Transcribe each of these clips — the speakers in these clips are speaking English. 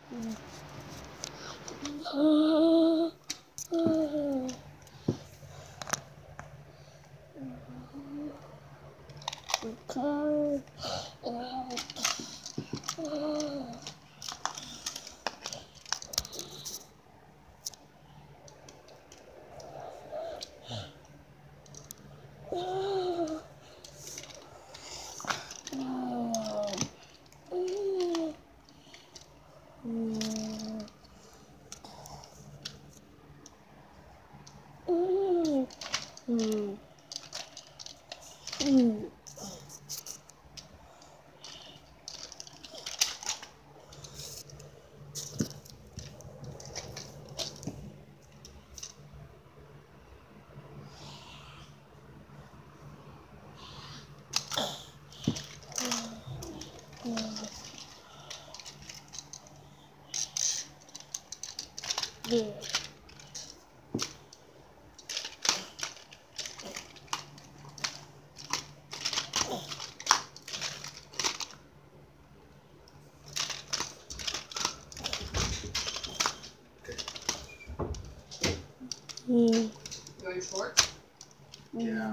You want your shorts? Yeah.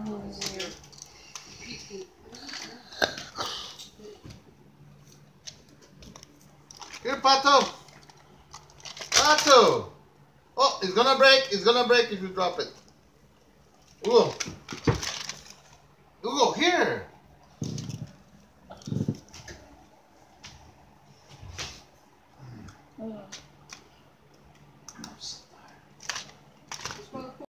Here, Pato. Pato. Oh, it's gonna break. It's gonna break if you drop it. Hugo. Hugo, here.